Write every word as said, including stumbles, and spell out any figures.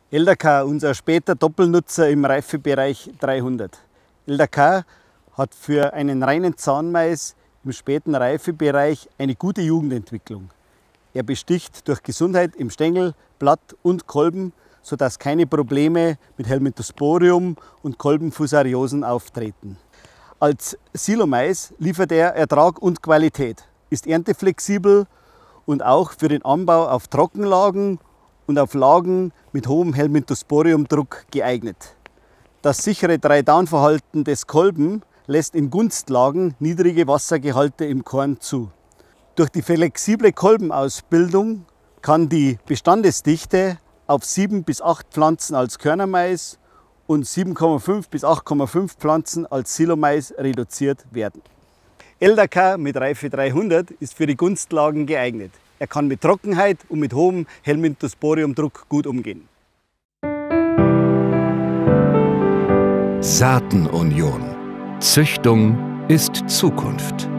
L D K, unser später Doppelnutzer im Reifebereich dreihundert. L D K hat für einen reinen Zahnmais im späten Reifebereich eine gute Jugendentwicklung. Er besticht durch Gesundheit im Stängel, Blatt und Kolben, sodass keine Probleme mit Helminthosporium und Kolbenfusariosen auftreten. Als Silomais liefert er Ertrag und Qualität, ist ernteflexibel und auch für den Anbau auf Trockenlagen und auf Lagen mit hohem Helminthosporiumdruck geeignet. Das sichere Dry-Down-Verhalten des Kolben lässt in Gunstlagen niedrige Wassergehalte im Korn zu. Durch die flexible Kolbenausbildung kann die Bestandesdichte auf sieben bis acht Pflanzen als Körnermais und sieben Komma fünf bis acht Komma fünf Pflanzen als Silomais reduziert werden. L D K mit Reife dreihundert ist für die Gunstlagen geeignet. Er kann mit Trockenheit und mit hohem Helminthosporiumdruck gut umgehen. Saatenunion. Züchtung ist Zukunft.